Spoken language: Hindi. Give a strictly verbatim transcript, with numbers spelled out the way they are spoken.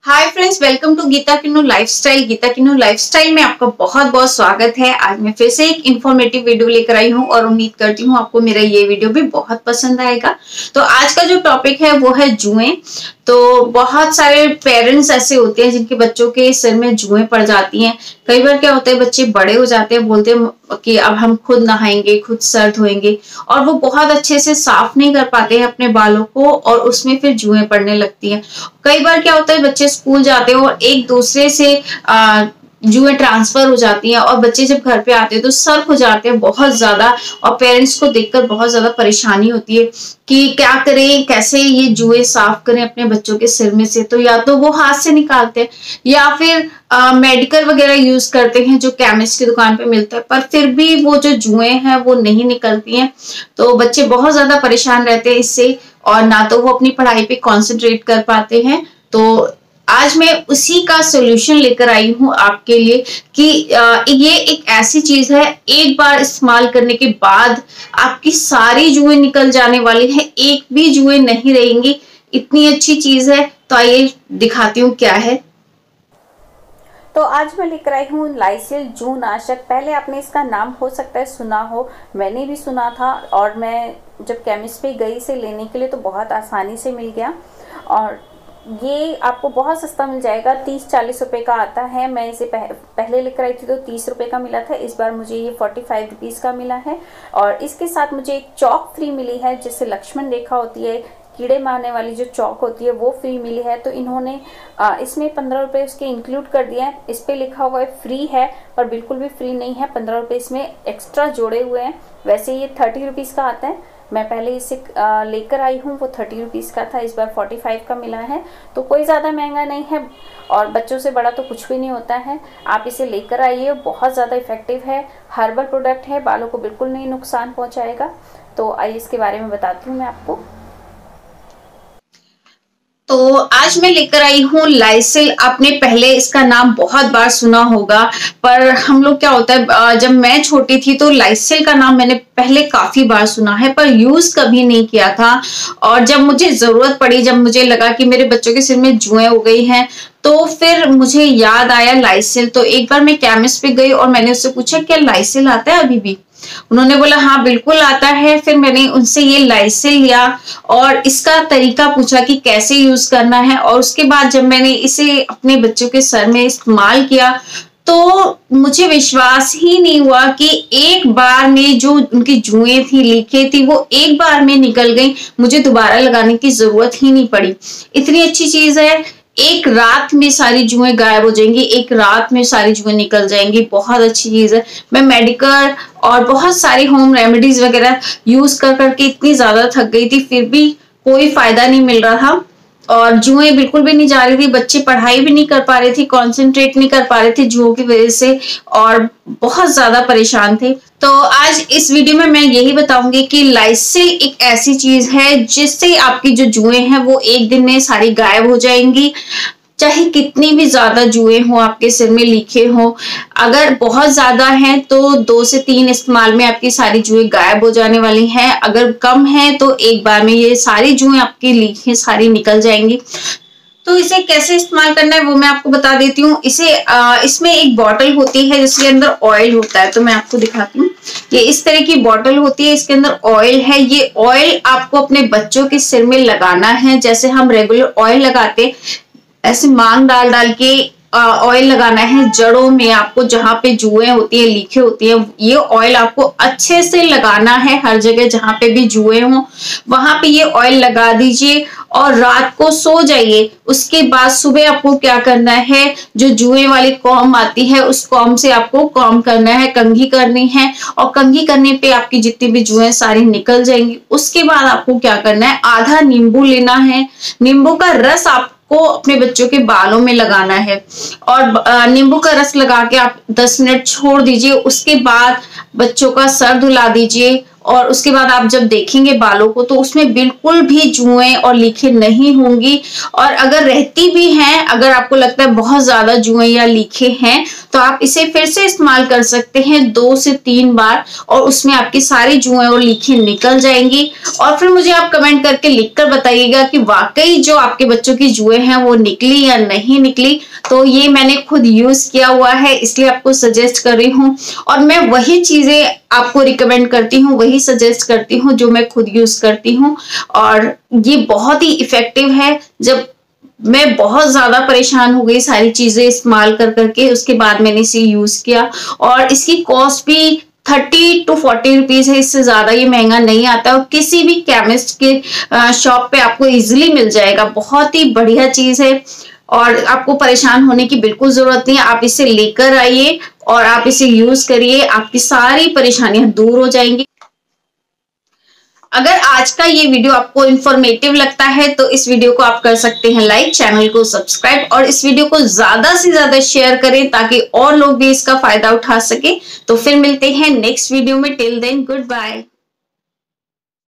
Hi friends, welcome to Geeta Kinnu lifestyle. Geeta Kinnu lifestyle में आपका बहुत बहुत स्वागत है। आज मैं फिर से एक इंफॉर्मेटिव वीडियो लेकर आई हूँ और उम्मीद करती हूँ आपको मेरा ये वीडियो भी बहुत पसंद आएगा। तो आज का जो टॉपिक है वो है जुएं। तो बहुत सारे पेरेंट्स ऐसे होते हैं जिनके बच्चों के सिर में जुएं पड़ जाती हैं। कई बार क्या होता है, बच्चे बड़े हो जाते हैं, बोलते हैं कि अब हम खुद नहाएंगे, खुद सर धोएंगे, और वो बहुत अच्छे से साफ नहीं कर पाते हैं अपने बालों को और उसमें फिर जुएं पड़ने लगती हैं। कई बार क्या होता है, बच्चे स्कूल जाते हैं और एक दूसरे से आ, जुएं ट्रांसफर हो जाती हैं और बच्चे जब घर पे आते हैं तो सर्क हो जाते हैं बहुत ज्यादा, और पेरेंट्स को देखकर बहुत ज्यादा परेशानी होती है कि क्या करें, कैसे ये जुएं साफ करें अपने बच्चों के सिर में से। तो या तो वो हाथ से निकालते हैं या फिर मेडिकल वगैरह यूज करते हैं जो केमिस्ट की दुकान पे मिलता है, पर फिर भी वो जो जुएं हैं वो नहीं निकलती हैं। तो बच्चे बहुत ज्यादा परेशान रहते हैं इससे, और ना तो वो अपनी पढ़ाई पे कॉन्सेंट्रेट कर पाते हैं। तो आज मैं उसी का सॉल्यूशन लेकर आई हूँ आपके लिए कि ये एक ऐसी चीज है, एक बार इस्तेमाल करने के बाद आपकी सारी जुएं निकल जाने वाली है, एक भी जुएं नहीं रहेंगी। इतनी अच्छी चीज है। तो आइए दिखाती हूँ क्या है। तो आज मैं लेकर आई हूँ लाइसिल जू नाशक। पहले आपने इसका नाम हो सकता है सुना हो, मैंने भी सुना था, और मैं जब केमिस्ट पे गई इसे लेने के लिए तो बहुत आसानी से मिल गया, और ये आपको बहुत सस्ता मिल जाएगा। तीस चालीस रुपए का आता है। मैं इसे पह, पहले लेकर आई थी तो तीस रुपए का मिला था, इस बार मुझे ये फोर्टी फाइव रुपीज़ का मिला है। और इसके साथ मुझे एक चौक फ्री मिली है, जिससे लक्ष्मण रेखा होती है, कीड़े मारने वाली जो चौक होती है वो फ्री मिली है। तो इन्होंने आ, इसमें पंद्रह रुपये उसके इंक्लूड कर दिया है। इस पर लिखा हुआ है फ्री है, पर बिल्कुल भी फ्री नहीं है, पंद्रह रुपये इसमें एक्स्ट्रा जोड़े हुए हैं। वैसे ये थर्टी रुपीज़ का आता है। मैं पहले इसे लेकर आई हूँ, वो थर्टी रुपीज़ का था, इस बार फोर्टी फाइव का मिला है। तो कोई ज़्यादा महंगा नहीं है, और बच्चों से बड़ा तो कुछ भी नहीं होता है। आप इसे लेकर आइए, बहुत ज़्यादा इफेक्टिव है, हर्बल प्रोडक्ट है, बालों को बिल्कुल नहीं नुकसान पहुँचाएगा। तो आइए इसके बारे में बताती हूँ मैं आपको। तो आज मैं लेकर आई हूँ लाइसिल। आपने पहले इसका नाम बहुत बार सुना होगा, पर हम लोग क्या होता है, जब मैं छोटी थी तो लाइसिल का नाम मैंने पहले काफी बार सुना है, पर यूज कभी नहीं किया था। और जब मुझे जरूरत पड़ी, जब मुझे लगा कि मेरे बच्चों के सिर में जुएं हो गई हैं, तो फिर मुझे याद आया लाइसिल। तो एक बार मैं केमिस्ट पे गई और मैंने उससे पूछा क्या लाइसिल आता है अभी भी। उन्होंने बोला हाँ बिल्कुल आता है। फिर मैंने उनसे ये लाइसिल लिया और इसका तरीका पूछा कि कैसे यूज करना है, और उसके बाद जब मैंने इसे अपने बच्चों के सर में इस्तेमाल किया तो मुझे विश्वास ही नहीं हुआ कि एक बार में जो उनकी जुएं थी, लीकें थी, वो एक बार में निकल गई। मुझे दोबारा लगाने की जरूरत ही नहीं पड़ी। इतनी अच्छी चीज है, एक रात में सारी जुएं गायब हो जाएंगी, एक रात में सारी जुएं निकल जाएंगी। बहुत अच्छी चीज है। मैं मेडिकल और बहुत सारी होम रेमेडीज वगैरह यूज कर करके इतनी ज्यादा थक गई थी, फिर भी कोई फायदा नहीं मिल रहा था और जुएं बिल्कुल भी नहीं जा रही थी। बच्चे पढ़ाई भी नहीं कर पा रहे थे, कंसंट्रेट नहीं कर पा रहे थे जुओं की वजह से, और बहुत ज्यादा परेशान थे। तो आज इस वीडियो में मैं यही बताऊंगी कि लाइसिल एक ऐसी चीज है जिससे आपकी जो जुएं हैं वो एक दिन में सारी गायब हो जाएंगी। चाहे कितनी भी ज्यादा जुएं हो आपके सिर में, लीखे हो, अगर बहुत ज्यादा हैं तो दो से तीन इस्तेमाल में आपकी सारी जुएं गायब हो जाने वाली हैं। अगर कम है तो एक बार में ये सारी जुएं आपकी लीखें सारी निकल जाएंगी। तो इसे कैसे इस्तेमाल करना है वो मैं आपको बता देती हूँ। इसे आ, इसमें एक बॉटल होती है जिसके अंदर ऑयल होता है, तो मैं आपको दिखाती हूँ। ये इस तरह की बॉटल होती है, इसके अंदर ऑयल है। ये ऑयल आपको अपने बच्चों के सिर में लगाना है, जैसे हम रेगुलर ऑयल लगाते ऐसे मांग डाल डाल के ऑयल लगाना है जड़ों में। आपको जहां पे जुएं होती है, लीखे होती है, ये ऑयल आपको अच्छे से लगाना है। हर जगह जहां पे भी जुएं हो वहां पे ये ऑयल लगा दीजिए और रात को सो जाइए। उसके बाद सुबह आपको क्या करना है, जो जुएं वाली कॉम आती है उस कॉम से आपको कॉम करना है, कंघी करनी है, और कंघी करने पे आपकी जितनी भी जुएं सारी निकल जाएंगी। उसके बाद आपको क्या करना है, आधा नींबू लेना है, नींबू का रस आप को अपने बच्चों के बालों में लगाना है, और नींबू का रस लगा के आप दस मिनट छोड़ दीजिए। उसके बाद बच्चों का सर धुला दीजिए और उसके बाद आप जब देखेंगे बालों को तो उसमें बिल्कुल भी जुएं और लीखें नहीं होंगी। और अगर रहती भी हैं, अगर आपको लगता है बहुत ज्यादा जुएं या लीखें हैं, तो आप इसे फिर से इस्तेमाल कर सकते हैं दो से तीन बार, और उसमें आपकी सारी जुएं और लीखें निकल जाएंगी। और फिर मुझे आप कमेंट करके लिखकर बताइएगा कि वाकई जो आपके बच्चों की जुएं हैं वो निकली या नहीं निकली। तो ये मैंने खुद यूज किया हुआ है, इसलिए आपको सजेस्ट कर रही हूँ, और मैं वही चीजें आपको रिकमेंड करती हूँ, वही सजेस्ट करती हूँ जो मैं खुद यूज करती हूँ। और ये बहुत ही इफेक्टिव है। जब मैं बहुत ज्यादा परेशान हो गई सारी चीजें इस्तेमाल कर करके, उसके बाद मैंने इसे यूज किया, और इसकी कॉस्ट भी थर्टी टू फोर्टी रुपीज है, इससे ज्यादा ये महंगा नहीं आता। और किसी भी केमिस्ट के शॉप पे आपको इजीली मिल जाएगा। बहुत ही बढ़िया चीज है, और आपको परेशान होने की बिल्कुल जरूरत नहीं है। आप इसे लेकर आइए और आप इसे यूज करिए, आपकी सारी परेशानियां दूर हो जाएंगी। अगर आज का ये वीडियो आपको इंफॉर्मेटिव लगता है तो इस वीडियो को आप कर सकते हैं लाइक, चैनल को सब्सक्राइब, और इस वीडियो को ज्यादा से ज्यादा शेयर करें ताकि और लोग भी इसका फायदा उठा सके। तो फिर मिलते हैं नेक्स्ट वीडियो में। Till then good bye.